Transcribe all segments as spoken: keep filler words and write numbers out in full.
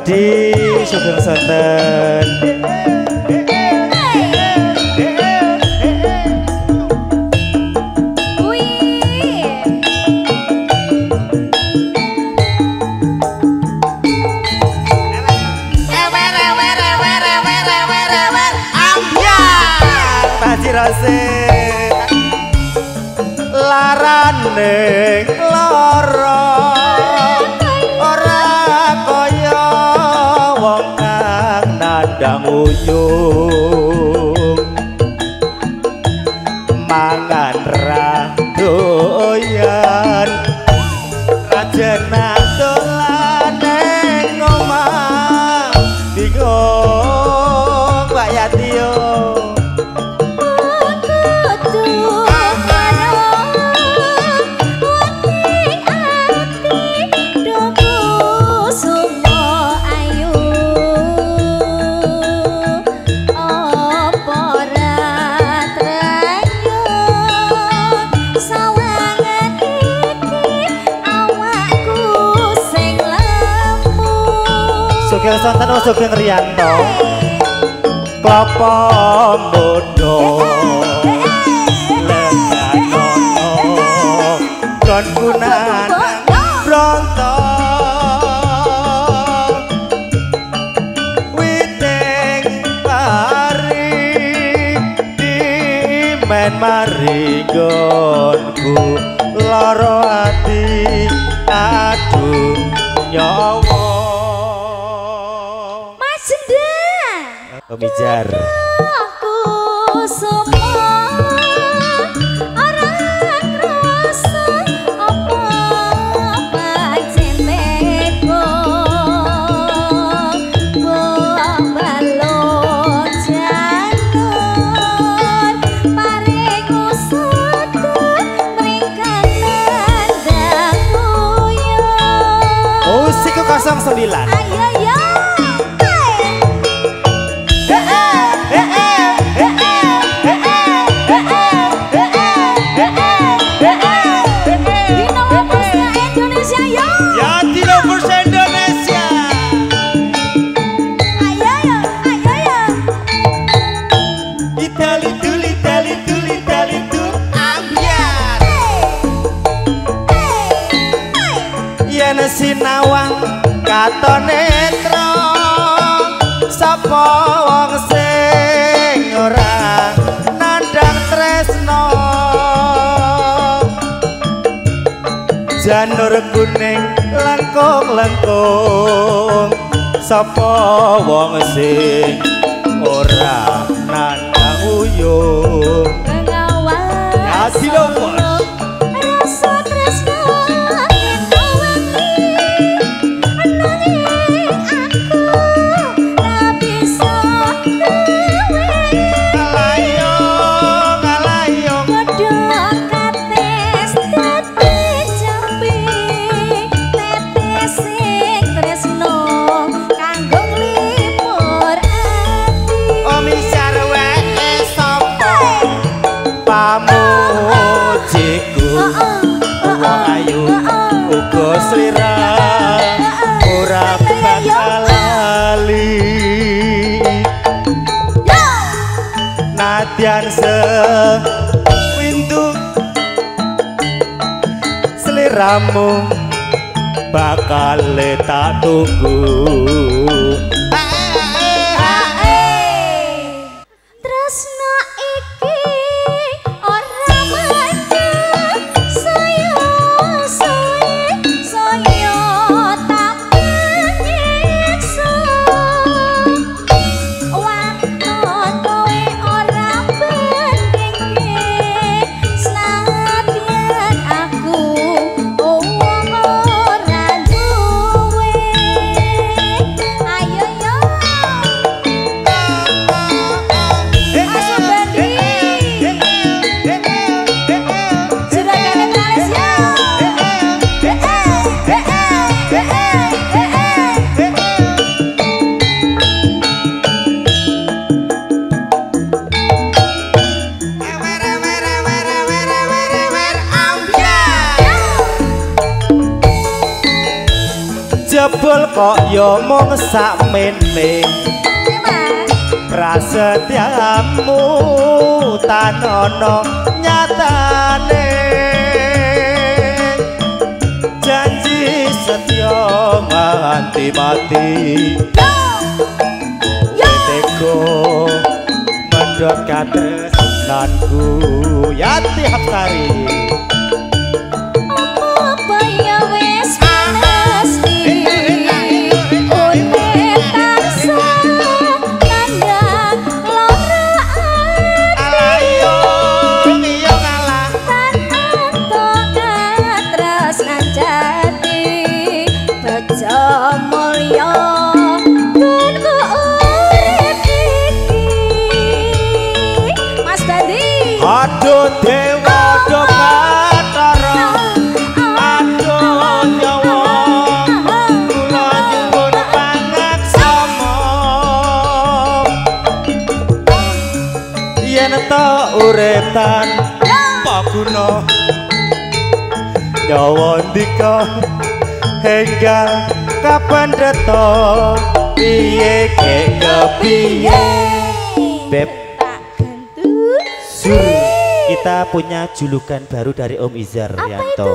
Edi Sugeng Sonten. Larane lara ora kaya wong kang nandang uyung mangan ra doyan rajana dolan ning omah bingung Pak Yatio. Sugeng Sonten Sugeng Riyanto Klapa Muda Leganono Gon Gunan Bronto Witing Pari Dimen mari gonku loro ati aduh nyawa. Mijar aku semua orang rasa apa-apa centeko buah balon janur paringku sedur meringkan nandang uyuh musiku kosong sembilan. Ayo yo sinawang katon netra sapa wong sing ora nandang tresno janur kuning langkung-langkung sapa wong sing ora nandang uyuh ngawas ya selera ora bakal lali nadyan sewindu seliramu bakal tak tunggu. Ayo ya mung sakmene prasetyamu tanono nyatane janji setya nganti mati teko mendhot katresnanku Yati Hapsari apa ya wis mesti urip tansah kandhang lara alayo miyo kalah tanpa tresnan jati bejo mulya tunggu urip iki Mas Dadi aduh dewa do Bathara aduh nyawa kula nyuwun pangaksama yen ta urip tanpa guna nyawa ndika hingga kapan reto piye kek kepiye Beb Sur, kita punya julukan baru dari Om Izar Yanto.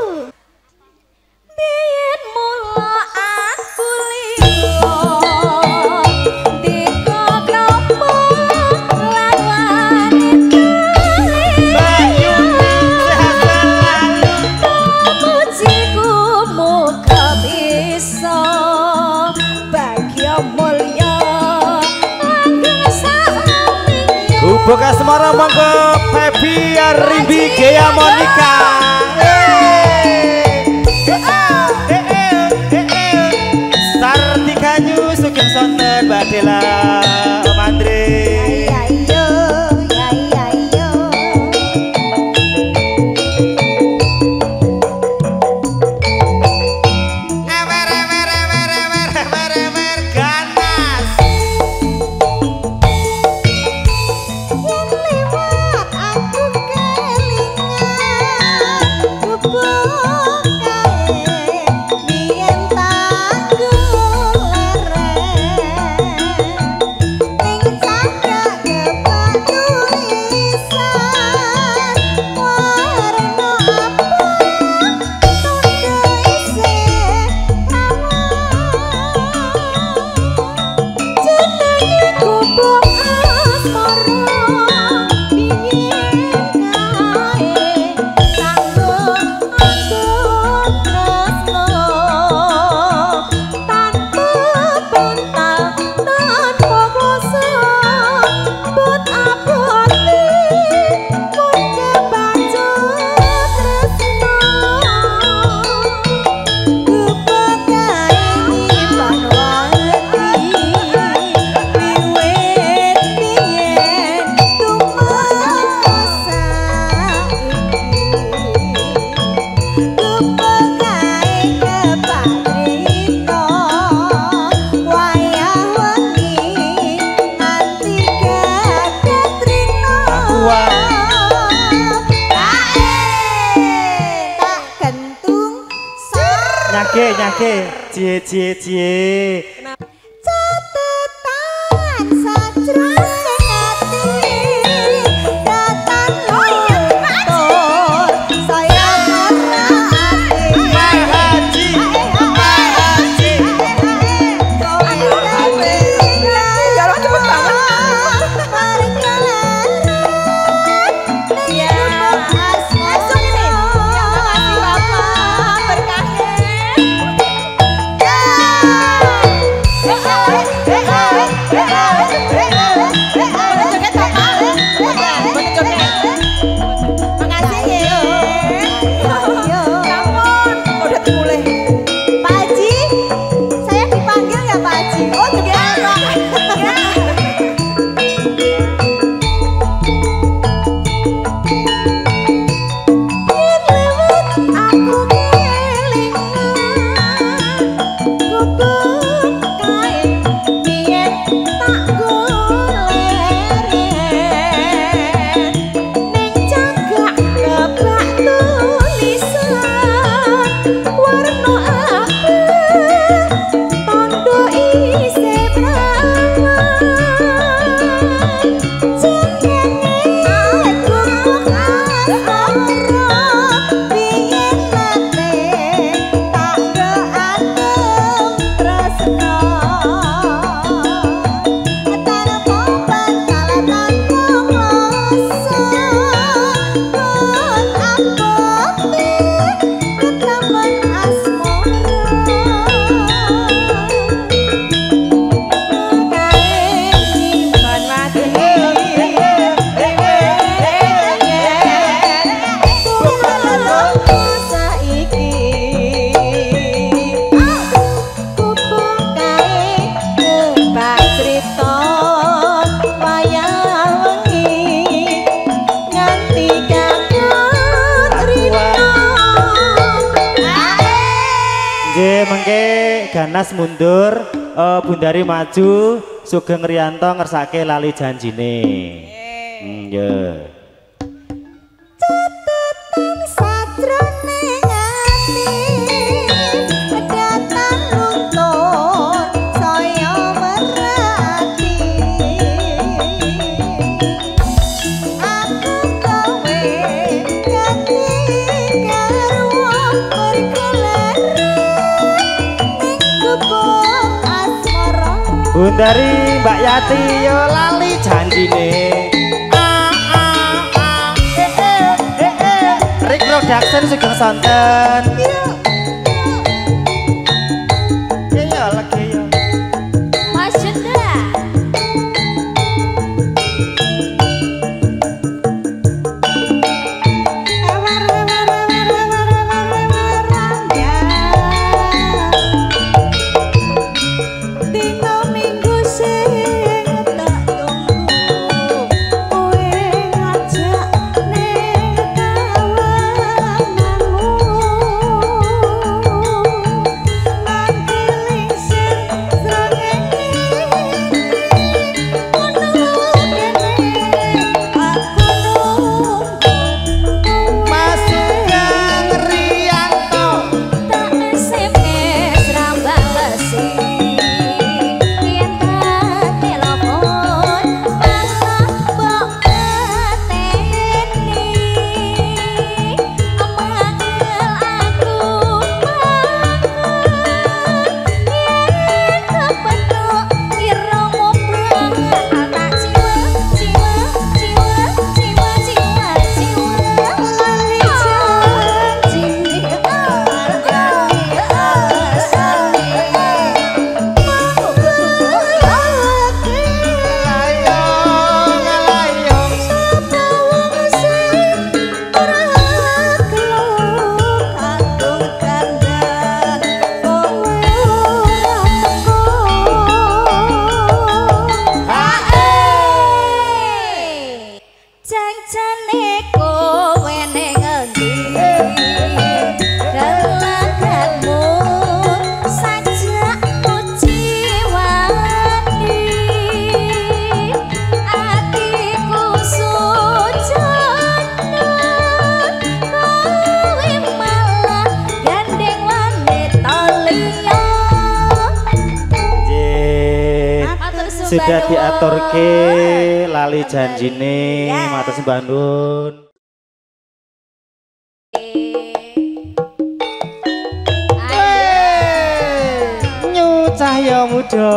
Biyen mula aku limo diko kromo lan wanita Bayu sehat selalu mujiku muga bisa bagya mulya langgeng sampingan Buka Semarang monggo Pepi Arimbi Gea Monica. Sartika Nyu Sugeng Sonten Mbak Dela Om Andre. ya iya ya iya iya Ewer ewer ewer ewer ewer ewer ganas. yen liwat aku kelingan gubuk kae biyen tanggung leren ning cagak gebak tulisan warna abang tunduk isih jenenge gubuk asmara biyen kae tanggung anggung tresno tanpa bental tanpa kuasa but aboti mun kebancut tresno gubuk kae nyimpan wati wiwit biyen tumasa iki gubuk kae kepatrito wayah wengi nganti kekatrino Aqua. Kae tak kentung sar Nyake nyake cie cie cie. catetan sajroning ati datan loyator saya ora ati Hai Haji, Hai Haji. jalan cepet banget ya langsung ini ya makasih bapak berkahnya Warna apa Dianas mundur, uh, Bundari maju, Sugeng Riyanto ngersake lali janjine. Hmm, ya. Catatan sajroning ati datang luntur saya merati aku kowe ganti garwa perkelan ning gubuk asmara Bundari Mbak Yati yo lali janjine. Production Sugeng Sonten. Ya ya lagi ya. Mas Jenda. Dino minggu sing tak tunggu kowe ngajak ning sudah diaturke lali janjine matur sembah nuwun. Nyu cahya muda.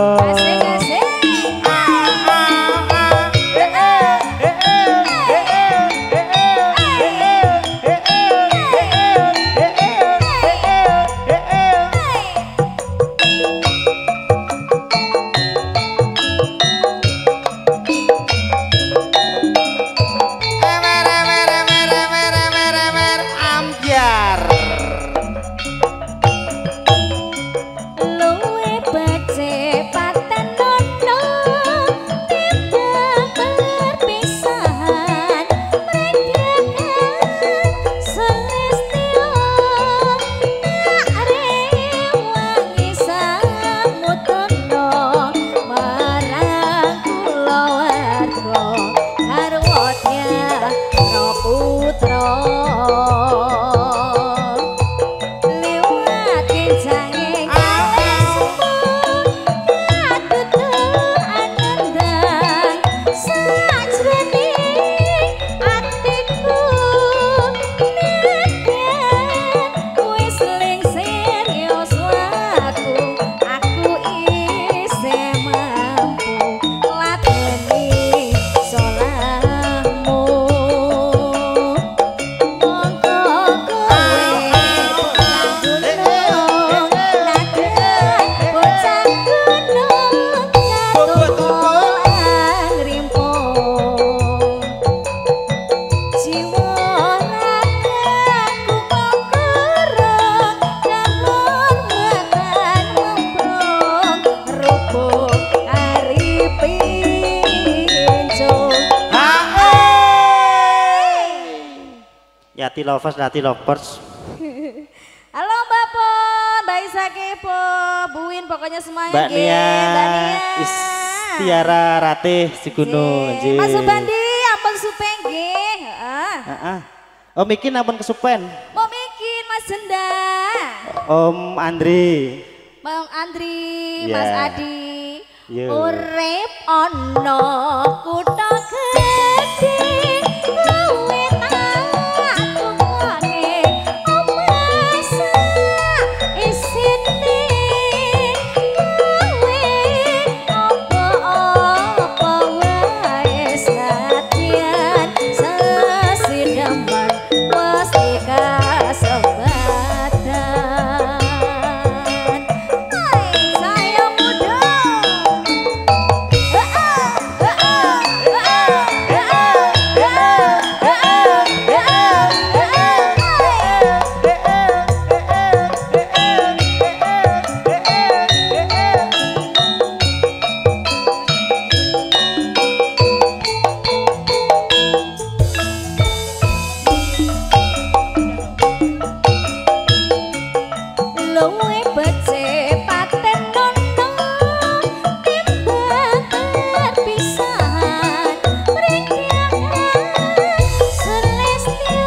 Yati lovers, Yati lovers. Halo Mbak Po, Mbak Isa Kepo, Buin pokoknya semuanya. Mbak nggih. Nia, Mbak Nia. Istiara Ratih Siguno. Nggih. Mas Subandi, ampun supeng nggih. Heeh. Heeh. Om iki ampun kesupen. Mau bikin Mas Jenda. Om Andri. Bang Andri, Yeah. Mas Adi. Yo. Urip ono kutha gedhe kowe tak tukake omasa isine kowe apa-apa wae satian sesidaman mesti kasempatan. Hai saya muda. Luwe becik paten nono timbang terpisahan ringkihan selestio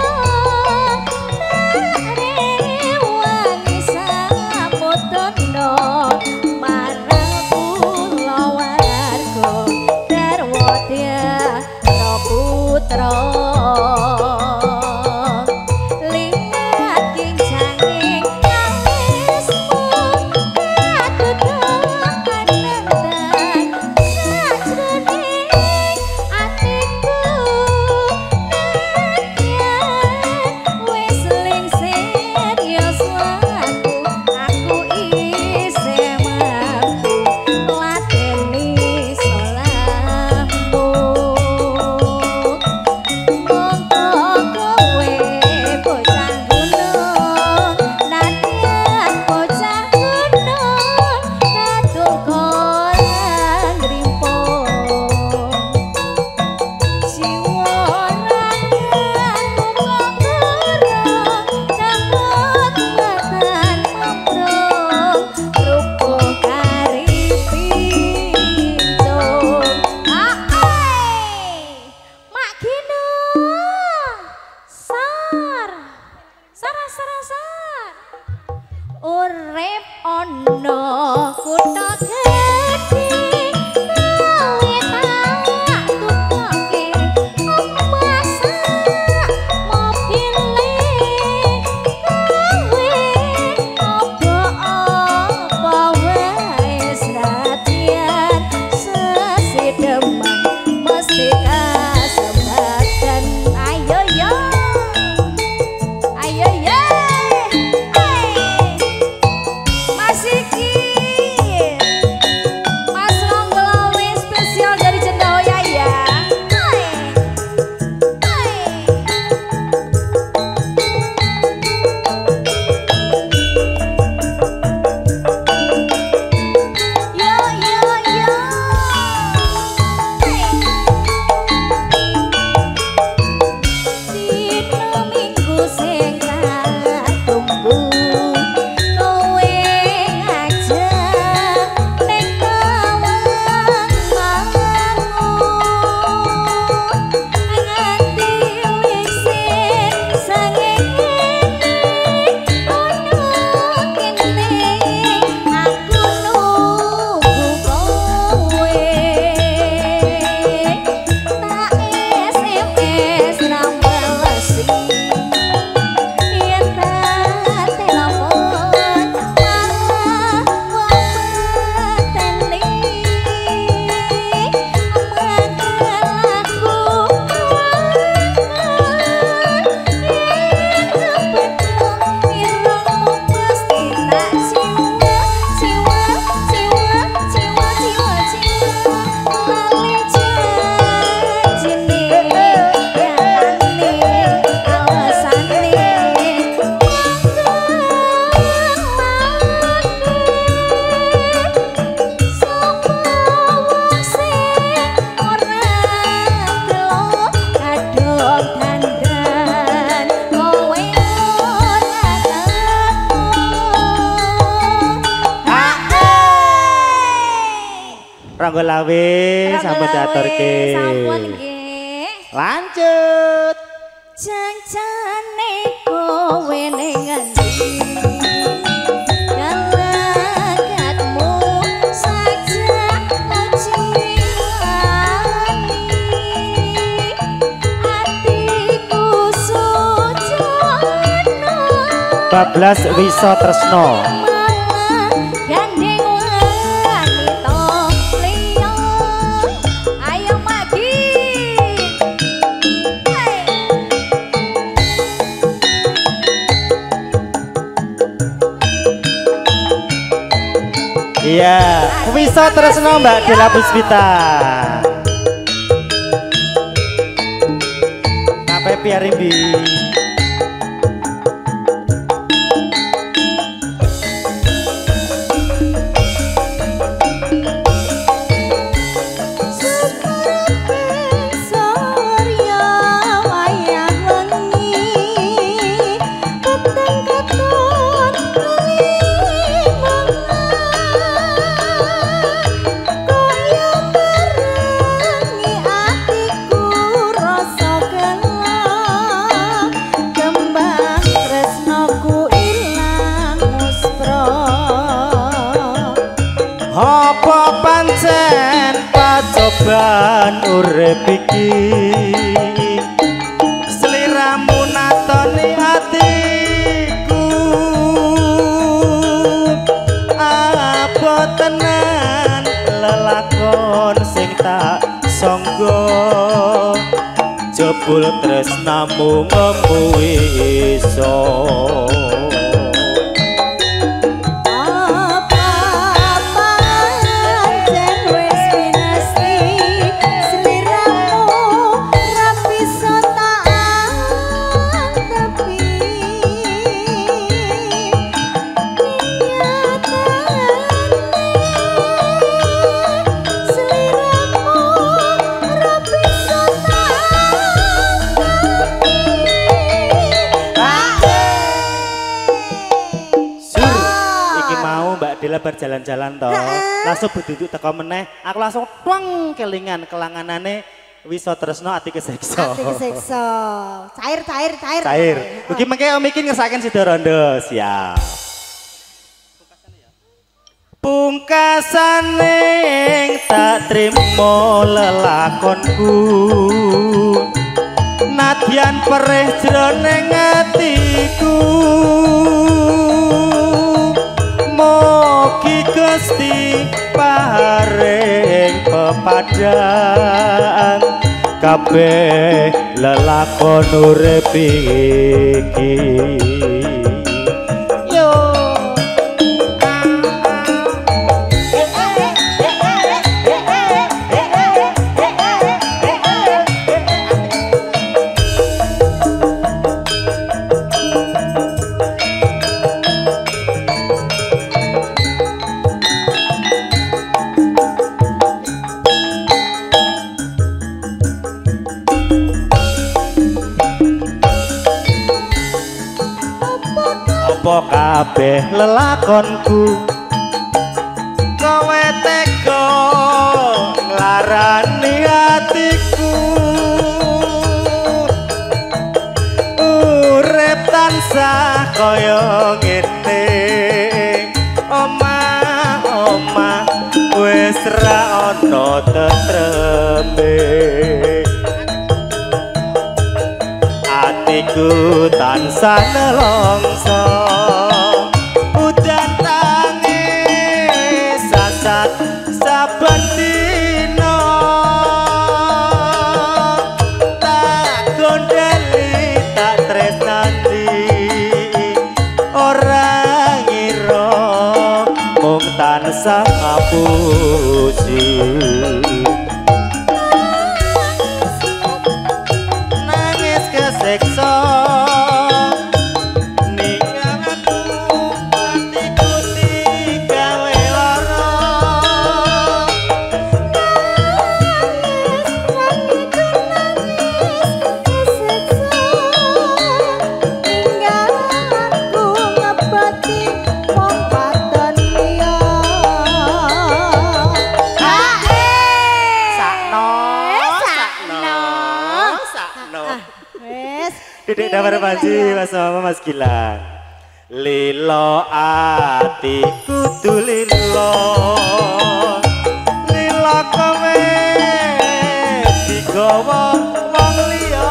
rewangi sapotono marang kula warga darwadya no putra. Urip ono kutha gedhe kowe tak tukake omasa mobile kowe apa-apa wae satian sesideman mesti kasempatan. Ayo yo ayo yo Mas Iki, Mas Ronggolawe spesial dari Cendahoya ya. Hai, hai. Yo yo yo. Hai. monggo lawe sampun diaturke. Sampun nggih. Lanjut. Janjane kowe ning endi? Galakatmu saja mujiani. Atiku sujono. bablas Wisa Tresno. Iya, Wisa Tresno Mbak Dela Puspita. Sampai Piarimbi. Apa pancen pacobaan urip iki sliramu natoni atiku apa tenan lelakon sing tak sangga jebul tresnamu ngemu iso. Berjalan-jalan toh langsung berduduk teko meneh aku langsung twang kelingan kelanganane Wisa Tresno ati kesekso ati kesekso cair cair cair cair ugi mengke om iki ngersaken Sidorondo siap pungkasane tak trimo lelakonku nadyan perih jroning atiku Mugi Gusti paring pepadang kabeh lelakon urip iki yo kabeh lelakonku kowe tega nglarani atiku urip tansah kaya ngene omah-omah wis ra ana tetreme atiku tansah nelongso udan tangis sasat saben dina tak gondeli tak tresnani ora ngira mung tansah ngapusi nangis keseksa ninga Dedek damar panji Mas Mama Mas Gilang. Lilo atiku kudu lilo. Lilo kowe digawa wong liya.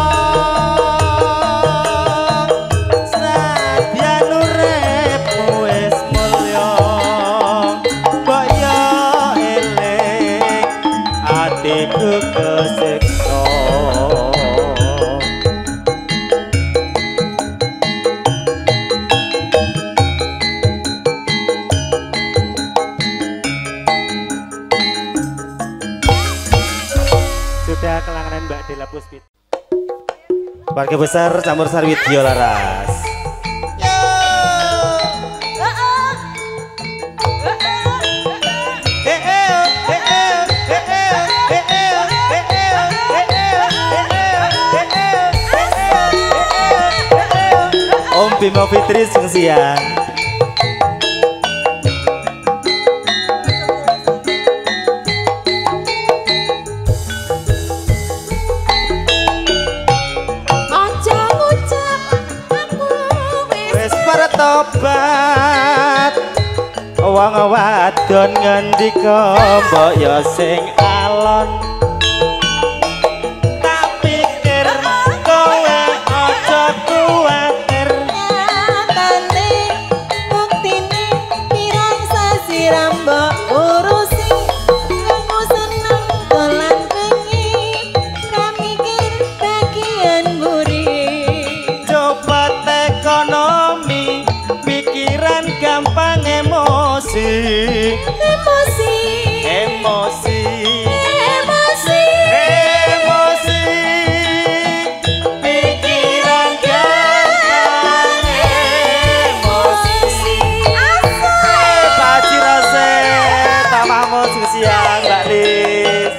Sadyan uripmu wis mulya. Mbok yo eling atiku kesiksa. Sudah kelanganan Mbak Dela Puspit. Keluarga besar Campur Sari Widya Laras. Om Bimo Fitri sing siang. Tobat wong wadon ngendika mbok ya sing alon tak pikir kowe aja kuwatir nyatane buktine pirang sasi mbok urusi aku seneng dolan bengi ra mikir bagian mburi coba ekonomi pikiran gampang emosi emosi emosi emosi emosi pikiran gampang emosi eh Pak Cirose tamahmu sing siang Mbak Lis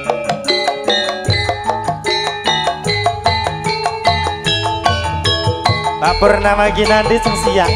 Pak Purnama Ginandi sing siang.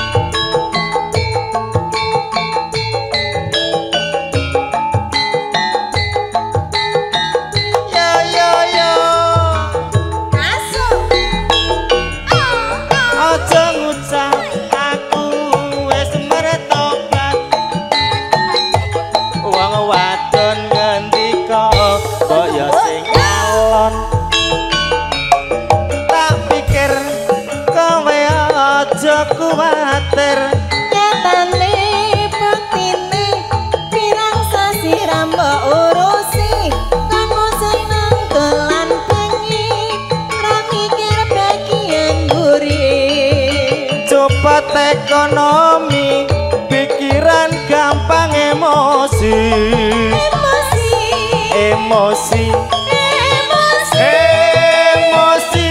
Kuwatir nyatane buktine pirang sasi mbok urusi kamu seneng dolan bengi ra mikir bagian mburi cepat ekonomi pikiran gampang emosi emosi emosi emosi emosi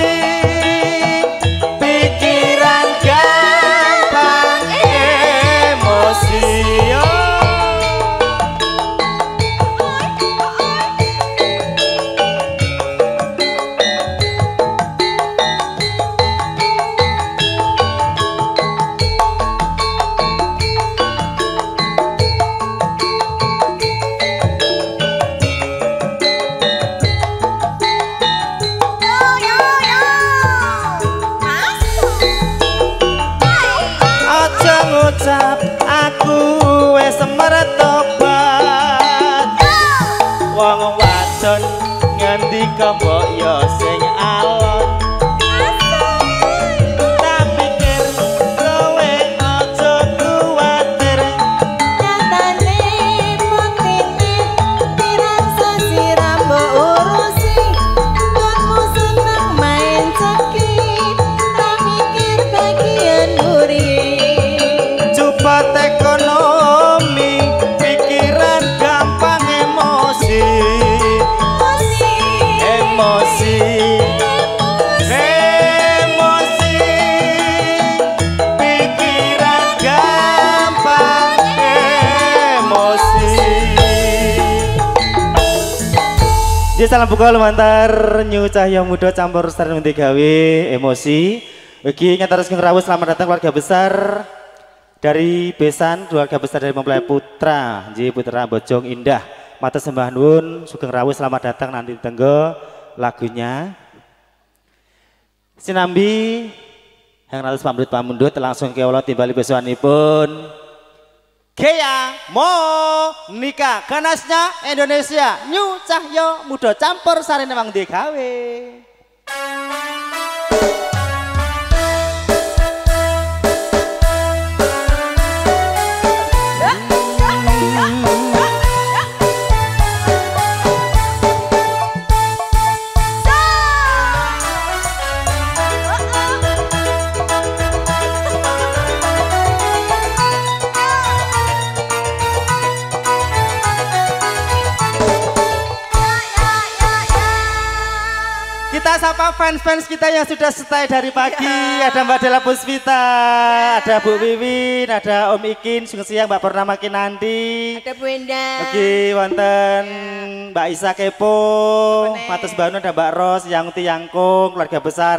pikiran gampang emosi ngucap aku wis mertobat wong wadon ngendika mbok ya sing alon tak pikir kowe aja kuwatir nyatane buktine pirang sasi mbok urusi kamu seneng main ceki ra mikir bagian mburi cepat ekonomi pikiran gampang emosi emosi emosi pikiran gampang emosi. Jadi salam buka lumantar Nyu Cahya Muda Campur Sari Gawe emosi. Bagi nyataruskeun rawuh selamat datang keluarga besar dari Besan, keluarga besar dari mempelai putra, J Putra Bojong Indah, mata sembah nuwun, sugeng rawuh selamat datang nanti tenggo lagunya Sinambi yang harus pamrih pamundhut langsung ke Allah timbali besokanipun Gea Monika ganasnya Indonesia New Cahyo Muda campur sarene wong ndek gawe. Kita sapa fans-fans kita yang sudah stay dari pagi. Ya. Ada Mbak Dela Puspita, ya. Ada Bu Wiwin, ada Om Ikin, sungguh siang Mbak Purnama Kinandi. Ada Bu Endang. Oke, wonten ya. Mbak Isa Kepo, Matus Banu, ada Mbak Ros, Yang Tiangkung, keluarga besar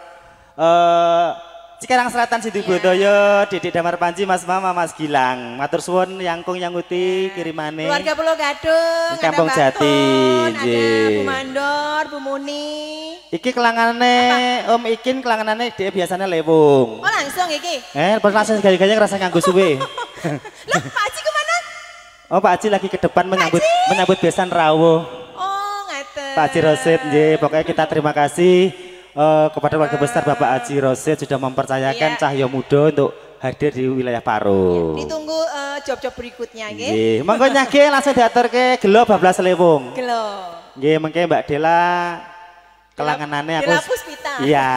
uh, Cikarang Selatan Siti Bodoyo, Didik Damar Panji, Mas Mama, Mas Gilang. Matur suwun Yangkung yang uti ya. Kirimane. Keluarga Pulau Gadung, Kampung ada Jati, Tun, ada Bu Mandor, Bu Muni. Iki kelangane Om Ikin kelanganane dia biasanya lewung. Oh langsung iki? Eh, langsung gaya-gaya ngerasa nganggo suwe. Lah Pak Haji kemana? Oh Pak Haji lagi ke depan menyambut menyambut besan rawuh. Oh ngaten. Pak Haji Rosid, nggih, pokoknya kita terima kasih uh, kepada warga besar Bapak Haji Rosid sudah mempercayakan yeah. Cahyo Muda untuk hadir di wilayah Paro. Yeah. Ditunggu uh, job-job berikutnya nggih. Nggih, monggo nyage langsung diaturke gelo bablas lewung. Gelo. Nggih, mengke Mbak Dela kelanganane aku. Dela Puspita. Iya.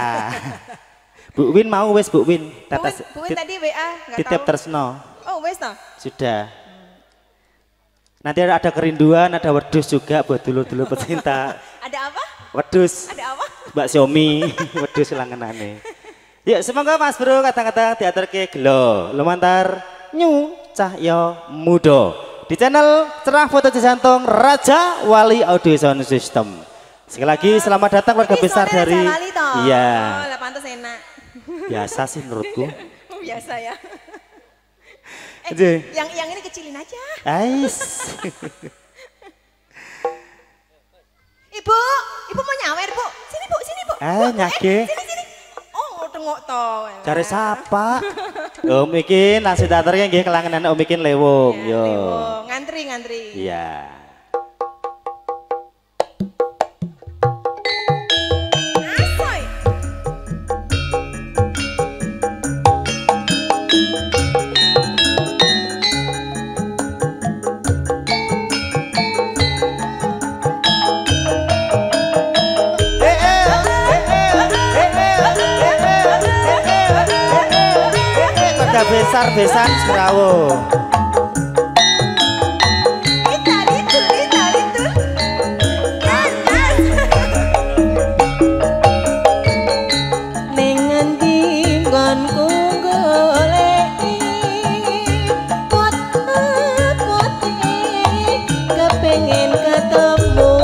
Bu Win mau wes Bu Win. Tetes, Bu Win tadi W A enggak tahu. Titip Tresno. Oh wes toh? Sudah. Hmm. Nanti ada kerinduan, ada wedus juga buat dulur-dulur pecinta. Ada apa? Wedus. Ada apa? Mbak Xiaomi, wedus kelanganane. Yuk semoga Mas Bro kata-kata diaturke gelo. Lumantar New Cahyo Muda. Di channel Cerah Foto Jantung Raja Wali Audio Sound System. Sekali lagi selamat datang keluarga besar dari iya. Oh, lah pantas enak. Biasa sih menurutku. Biasa ya. Eh, Jadi, yang yang ini kecilin aja. Ais. Ibu, ibu mau nyawer, Bu. Sini, Bu, sini, Bu. Eh, nyake. Eh, sini, sini. Oh, tengok to. Cari siapa? Om Ikin langsung datarnya nggih kelanganan Om Ikin lewung. Ya, Yo. lewung. Ngantri, ngantri. Iya. Besar besan Serawo. Itu itu itu itu. Ning ngendi nggonku goleki pot-pote kepengin ketemu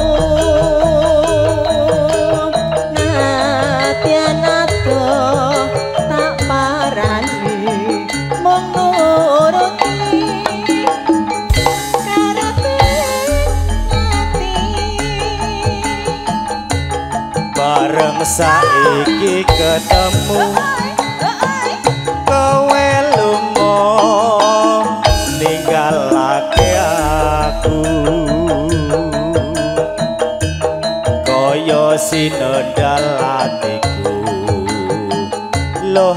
nadyan ato tak parani bareng saiki ketemu kowe lunga ninggalake aku kaya sinendal atiku loh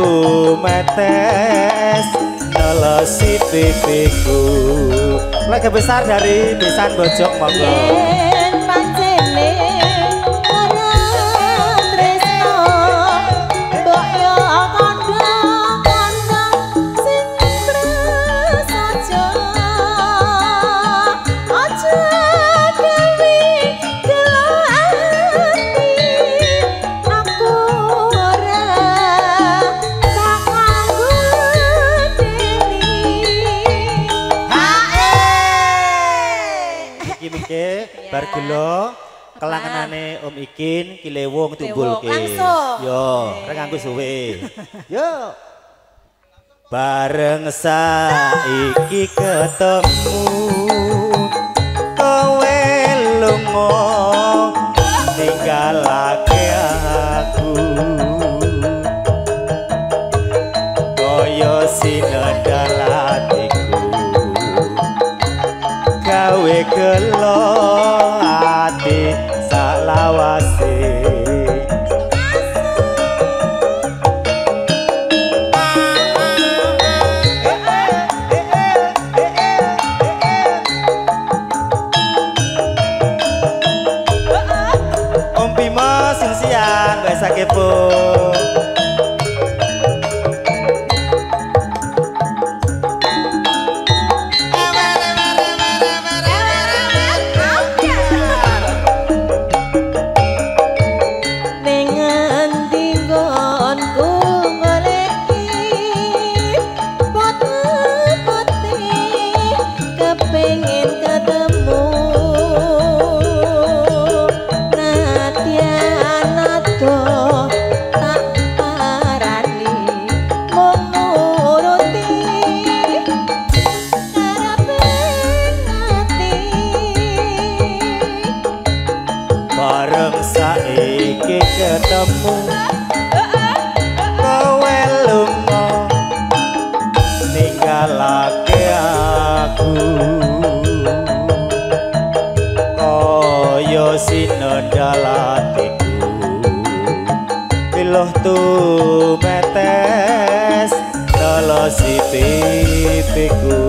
tumetes nelesi pipiku. Keluarga besar dari Besan Bojong monggo. Yen pancene ora tresno mbok yo kandha-kandha sing tresno aja gawe gelo ati aku ora tak kanggo deni Iki mike bar gelo kelanganane Om Ikin ki lewung tumbulke. Langsung. Yo, rek nganggo suwe. Yo. Bareng saiki ketemu kowe lunga ninggalake aku ati salawase. Om Bimo sing siang wis kepo. Ketemu kowe lunga ninggalake aku kaya sinendal atiku piluh tumetes nelosi pipiku.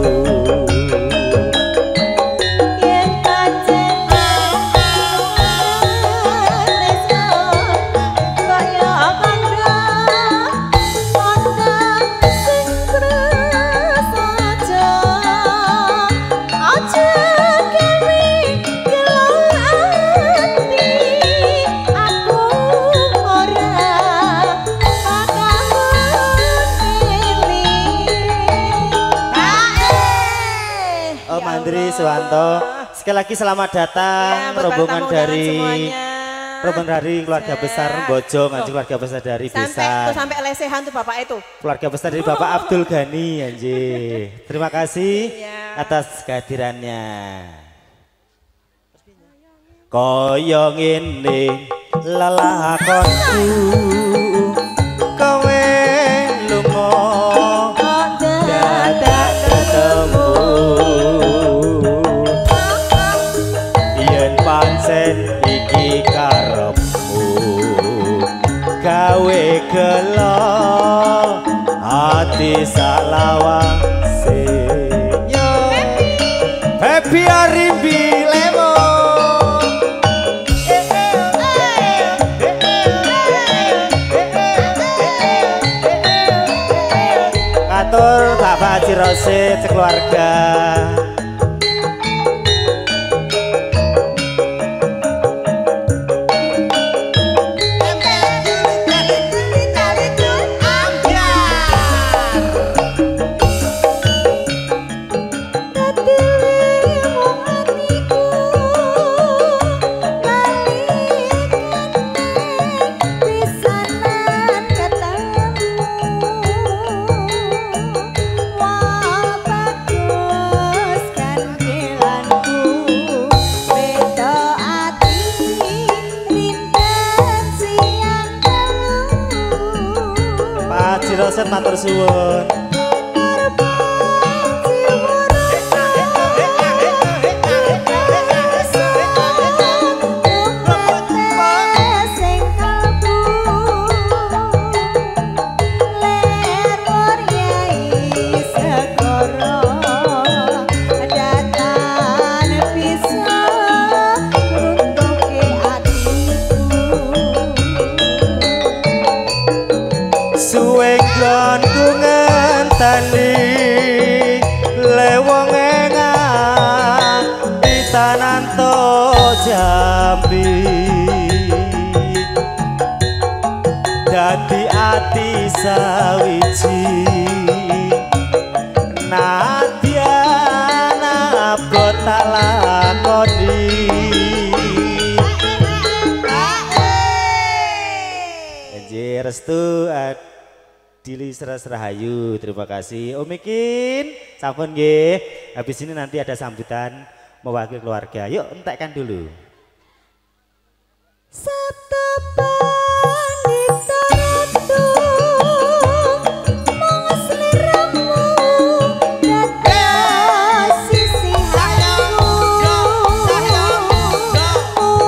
Suwanto, sekali lagi selamat datang ya, rombongan dari rombongan dari keluarga besar Bojong, anjing keluarga besar dari sampai, Besan. Tuh, sampai lesehan tuh bapak itu. Keluarga besar dari Bapak Abdul Ghani, anjing. Terima kasih ya. Atas kehadirannya. Koyo ngene lelakonku kowe lunga dadak ketemu. Pancen iki karepmu gawe gelo ati salawase yo happy arimbi lemo katur Bapak Haji Rosid sekeluarga. Roset matur suwun. Jambi dadi ati sawiji nadyan abot tak lakoni anjir restu Dili Seras Rahayu. Terima kasih Om Mikin sampun nggih. Habis ini nanti ada sambutan mewakili keluarga. Yuk entekkan dulu. Sisi hatiku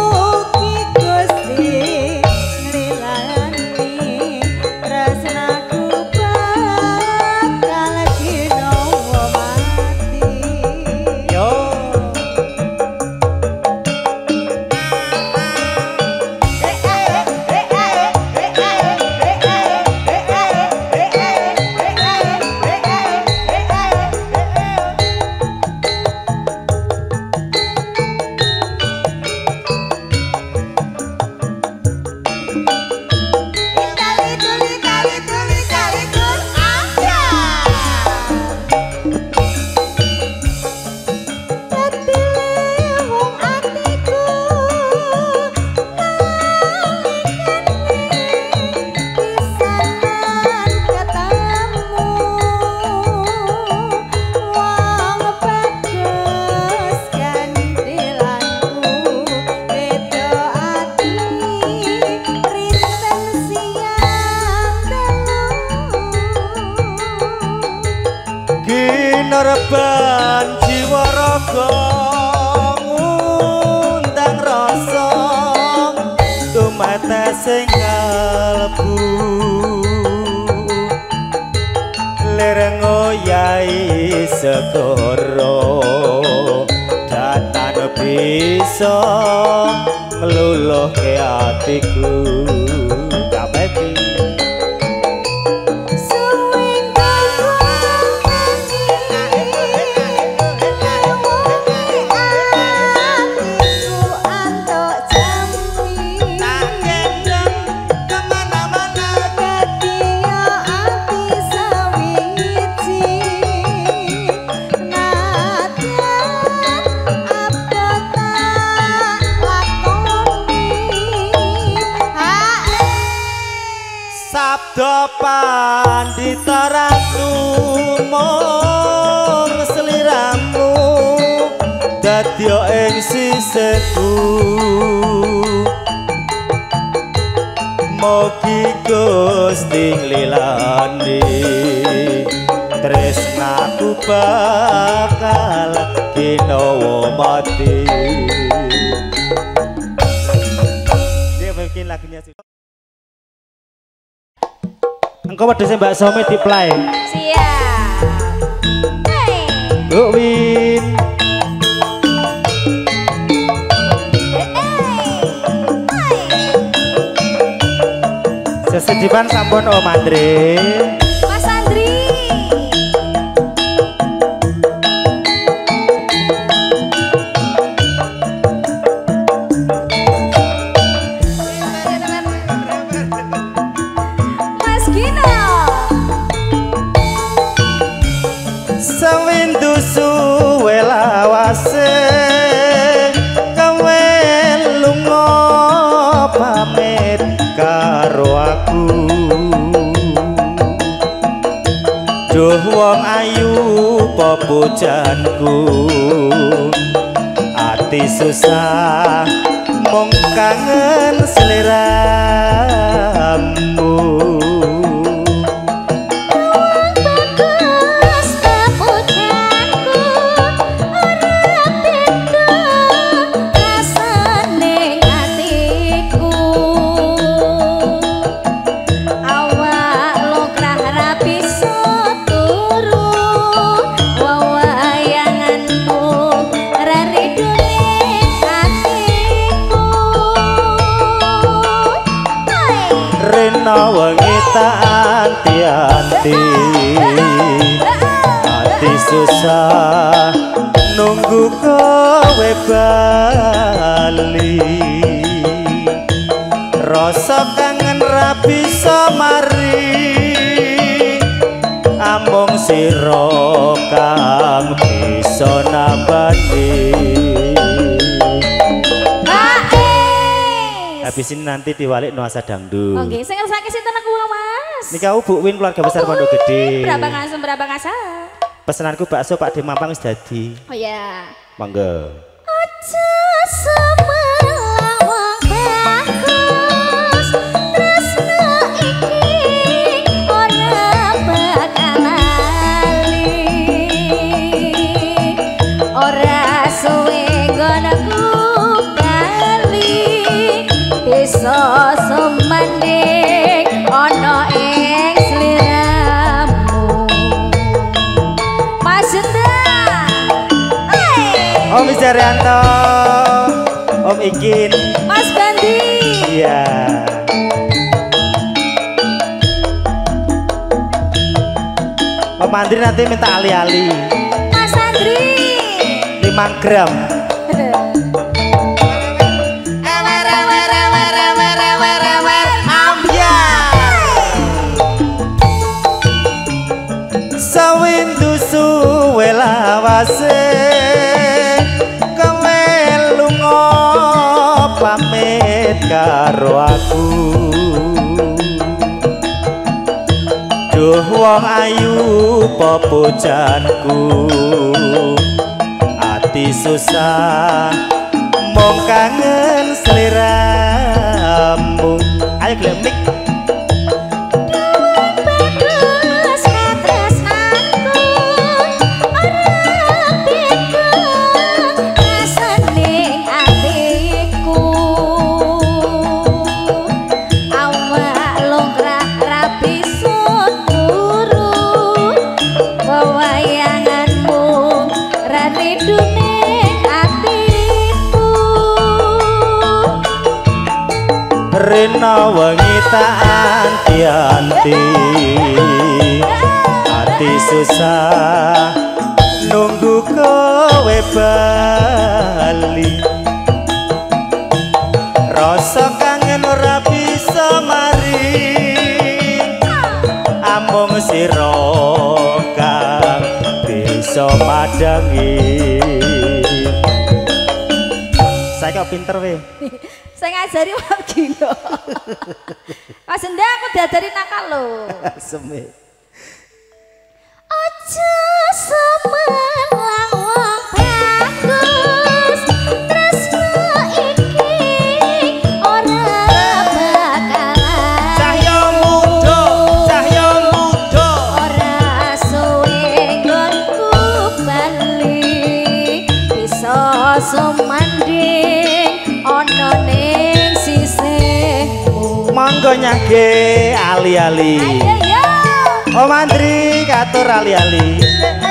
beban jiwa raga ngundang rasa tumata sing kalbu lereng ngoyahi segara datan bisa ngeluluhke atiku kabeh sabda pandita ratu mung sliramu dadya ing sisihku mugi Gusti nglilani tresnaku bakal ginawa mati. Dia bikin lagunya sih. Engkau wedhusnya Mbak Somi di play. Siap. Hey. Bu Win. Sesedipan sampun Om Andre. Mas Andri. Mas Gino. Sewindu suwe lawase kowe lunga pamit karo aku duh wong ayu pepujanku ati susah mung kangen sliramu wengi tak anti-anti ati susah nunggu kowe bali rasa kangen ra bisa mari amung sira kang bisa nambani. Habis ini nanti diwalik nuasa dangdut. Oke, saya ngersake sinten aku Mas. Ini kau Bu Win keluarga besar Pondok Gede. Berapa ngasem berapa ngasa? Pesananku bakso Pak De Mampang wis dadi. Oh ya. Monggo. Aja sebelah wong bagus tresno iki ora bakal lali. Ora suwe gonoku bisa semanding ana ing sliramu Mas Jendra. Om Wisaryanto, Om Ikin, Mas Bandi. iya Om Andri nanti minta ali-ali Mas Andri lima gram. Sawindu suwe lawase kowe lunga pamit karo aku duh wong ayu pepujanku ati susah mung kangen sliramu. Ayo glemik bagus tresnaku ora Rena wengi tak anti-anti hati susah nunggu kowe bali rasa kangen ora bisa mari amung sira kang bisa madangi saya kok pinter weh saya ngajari wong gila. Mas Enda aku diajari nakal lho. Seme. Aja semelang wong bagus tresno iki ora bakalan Cahya muda, cahya muda ora suwe nggonku bali bisa sumanding ana ning sisihmu. monggo nyage ali-ali. Ayo yo. Oh Mandri katur ali-ali.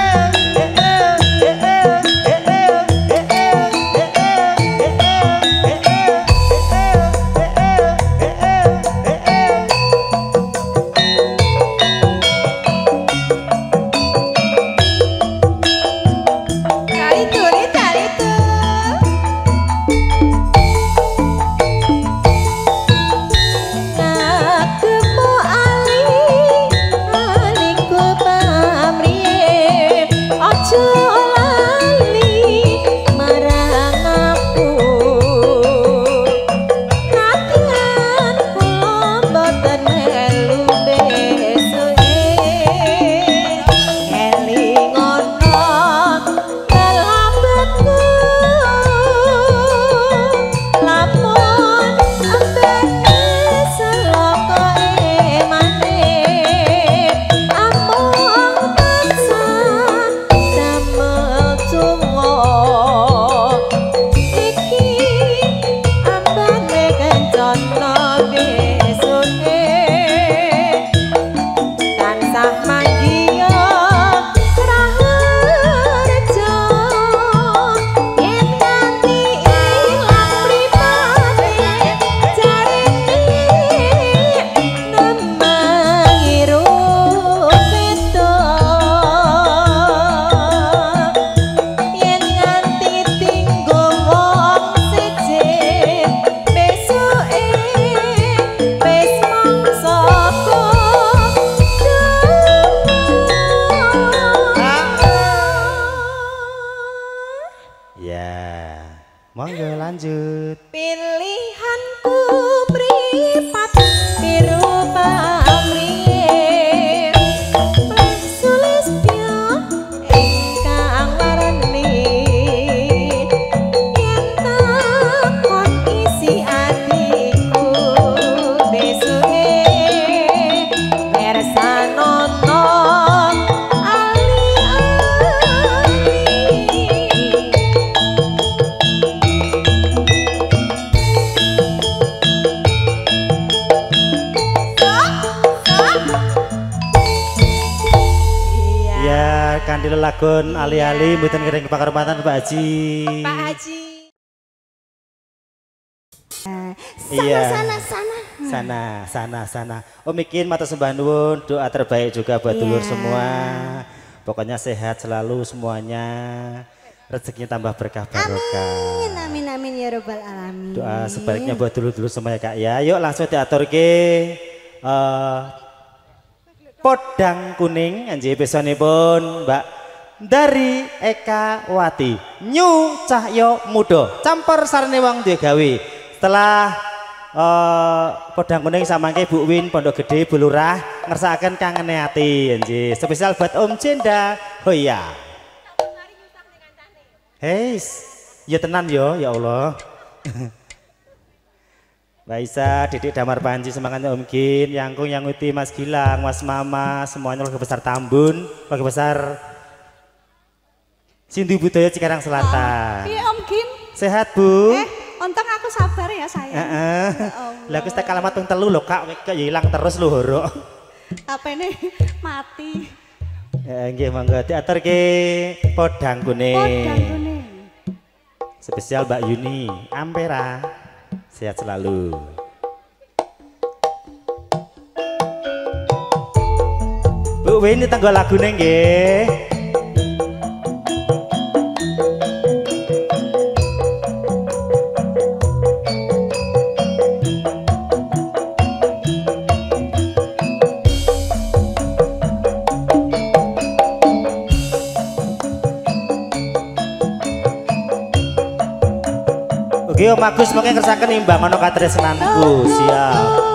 Monggo lanjut. Pilihanku mripat biru pamrih Sulistya ingkang warni yen takon isi atiku besuke bersanono Kandil lagun ali-ali mboten kiring panghormatan Pak Haji. Pak Haji. Iya. Sana sana Sana sana sana. Om Ikin matur sembah nuwun, doa terbaik juga buat dulur semua. Pokoknya sehat selalu semuanya. Rezekinya tambah berkah barokah. Amin amin amin ya robbal alamin. Doa sebaliknya buat dulur-dulur semua ya Kak ya. Yuk langsung diaturke uh, podang kuning anjir besonipun Mbak dari Eka Wati Nyu Cahyo Muda campur sarane wong duwe gawe. Setelah uh, podang kuning samangke Bu Win Pondok Gede Bu Lurah ngersakaken kangene ati anjir spesial buat Om Jenda Hoya. Heis ya tenan yo ya Allah. Mbak Isa, Didik Damar Panji, semangatnya Om Gin, Yangkung, Yanguti, Mas Gilang, Mas Mama, semuanya keluarga besar Tambun, keluarga besar Sindu Budaya Cikarang Selatan. Iya Om Gin. Sehat Bu? Eh, untung aku sabar ya sayang. Heeh. Lah aku tak kalamat ping telu lho Kak, kok hilang terus lho horo. Apa ini mati? Ya nggih monggo diaturke podang kuning. Podang kuning. Spesial Mbak Yuni, Ampera. Sehat selalu. Bu Weni tanggo lagune nggih. Oke Om Agus mungkin ngersaken imbang ana katresnanku. Siap.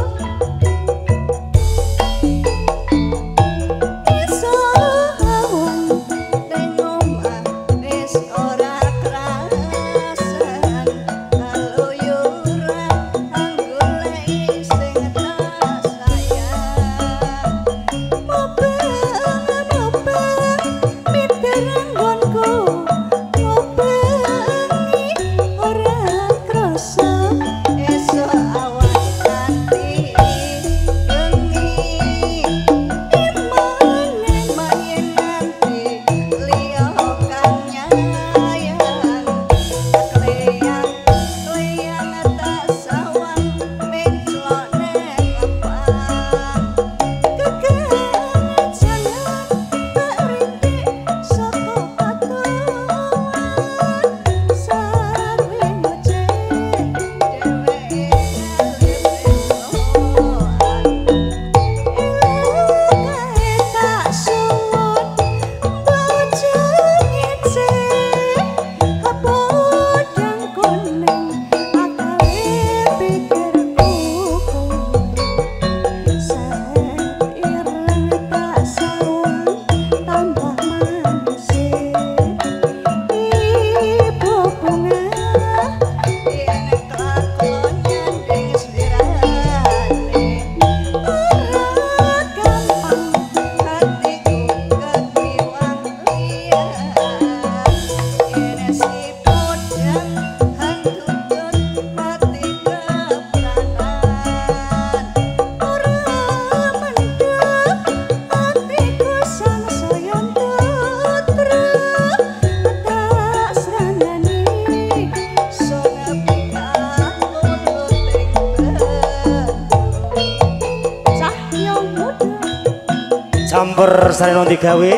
Campur sari nang digawe.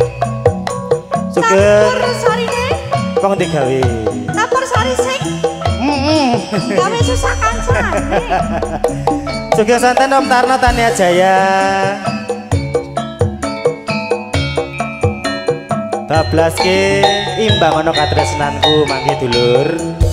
Sugeng. Campur sarine. Kok digawe? Campur sari sing. Heeh. Gawe susah kancane. Sugeng santen Om Tarno Tania Jaya. Bablaske imbang ana katresnanku mangke dulur.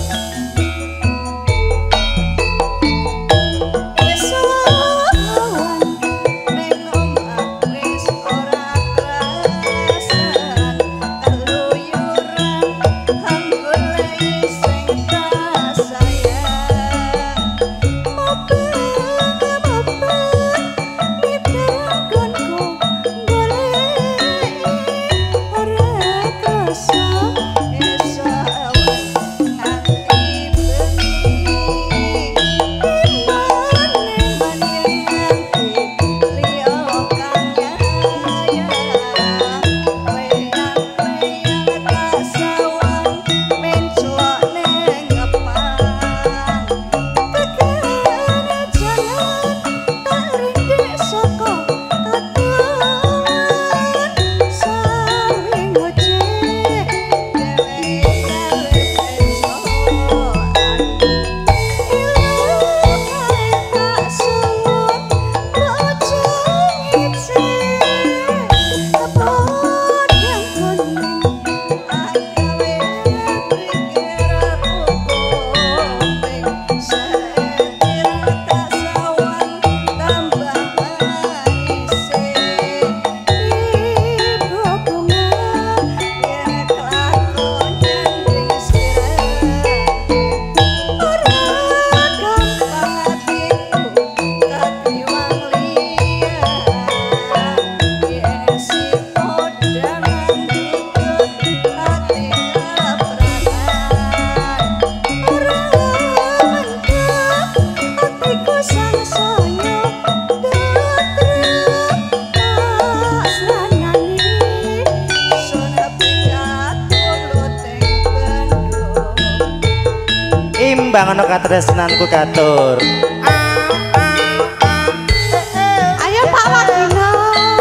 Imbang ana katresnanku katur. Ayo Pak Wagino.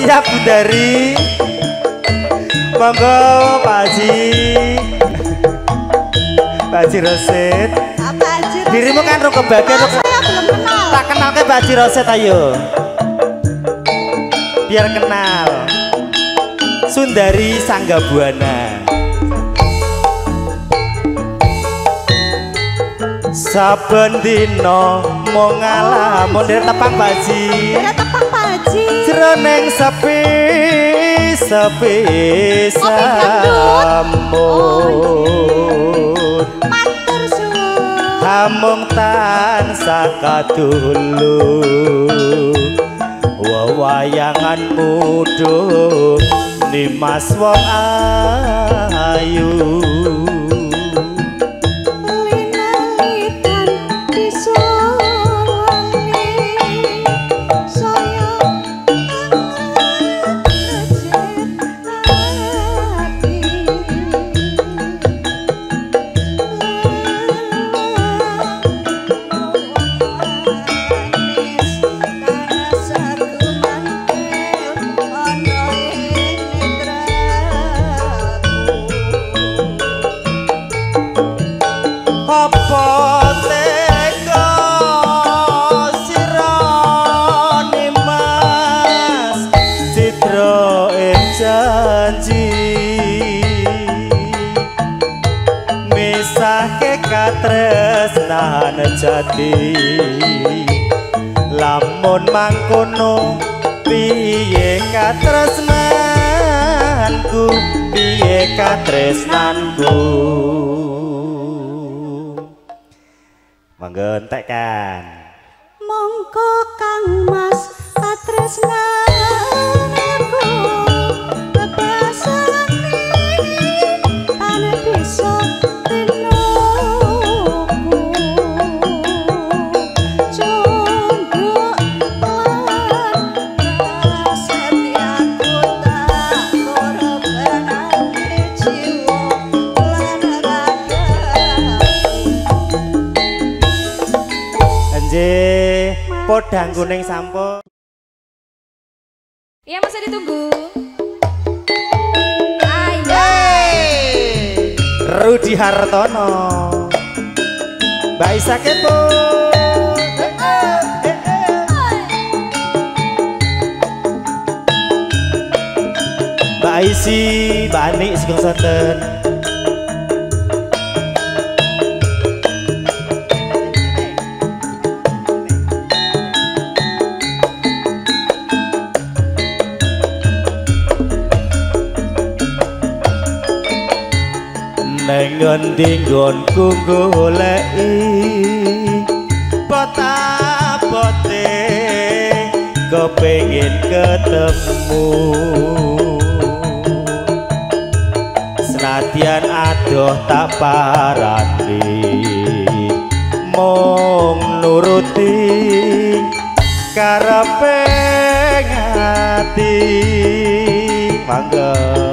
Siap dari monggo Pak Haji. Pak Haji Roset. Apa Haji Roset? Dirimu kan rong kebagian. Oh, saya belum kenal. Tak kenal ke Pak Haji Roset ayo. Biar kenal. Sundari Sanggabuana. Saben dina mung ngalamun tepang Pak Haji. Ada tepang Pak Haji. Jroning sepi sepi sampun. Matur suwun. Hamung tansah kadulu. Wewayangan mudhuh Nimas wong ayu. Tresnan jati lamun mangkono piye katresnanku piye katresnanku monggo entekkan mongko Kang Mas katresnanku bebasane ane bisa podang kuning sampun. Iya masih ditunggu. Ayo. Rudi Hartono. Mbak Isa kepo. Mbak Isi, Mbak Ani Sugeng Sonten. Ngendi nggonku goleki bote kepengin ketemu senadyan adoh tak parani mung nuruti karepe ngati mangga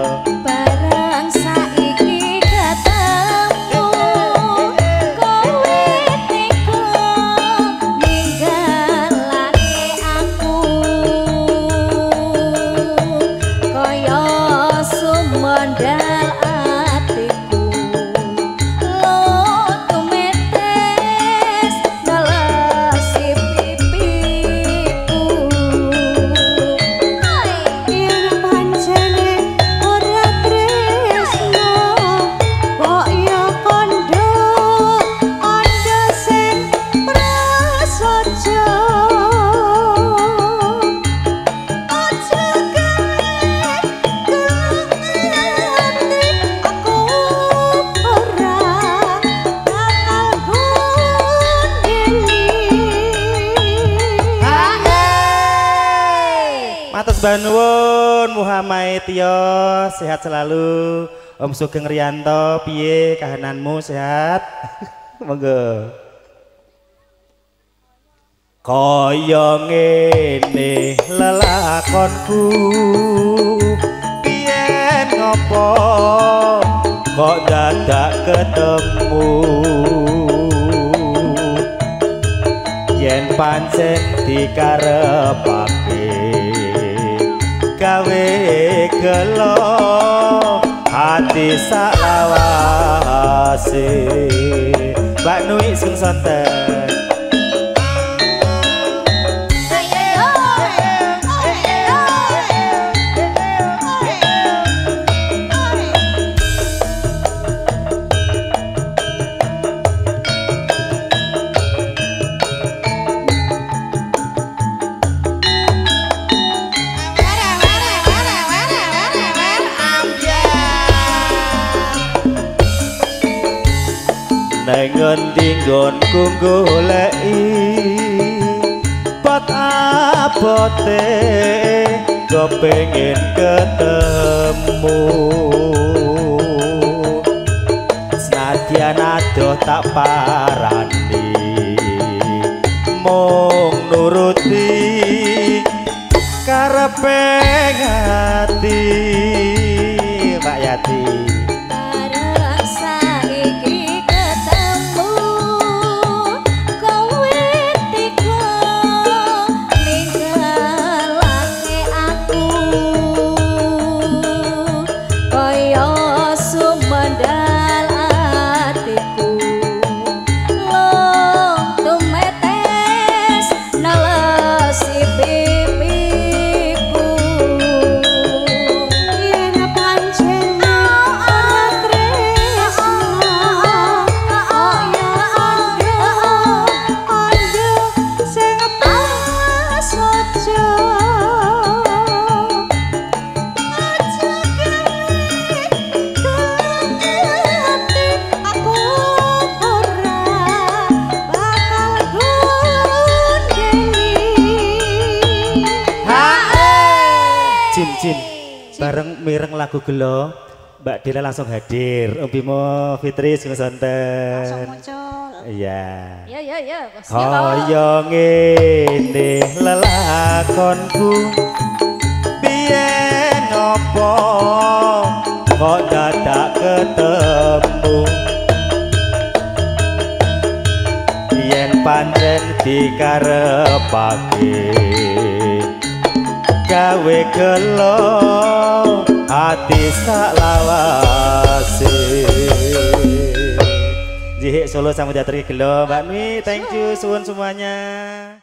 Banwun Muhammad Tio sehat selalu. Om Sugeng Rianto piye kahananmu sehat? Monggo. Kaya ngene lelakonku piye ngopo kok dadak ketemu yen pancen dikarepake gawe gelo hati salawase Mbak Nui sing sonten ngendi nggonku goleki pot abote kepengin ketemu senadyan adoh tak parani mung nuruti karepe ati Mbak Yati Jin bareng mireng lagu gelo Mbak Dila langsung hadir Om Bimo Fitri sing sonten langsung muncul iya ya ya ya kaya ngene lelakonku biyen ngopo kok dadak ketemu yen pancen dikarepake gawe gelo hati salawase jihik Solo sama teater gelo Mbak Nui thank you suwun semuanya.